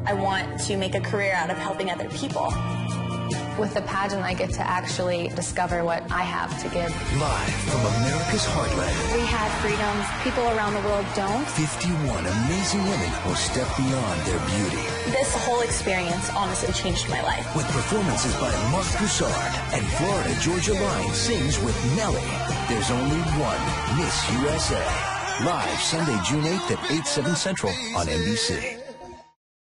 I want to make a career out of helping other people. With the pageant, I get to actually discover what I have to give. Live from America's heartland. We have freedoms people around the world don't. 51 amazing women will step beyond their beauty. This whole experience honestly changed my life. With performances by Mark Broussard and Florida Georgia Line sings with Nelly. There's only one Miss USA. Live Sunday, June 8th at 8/7 Central on NBC.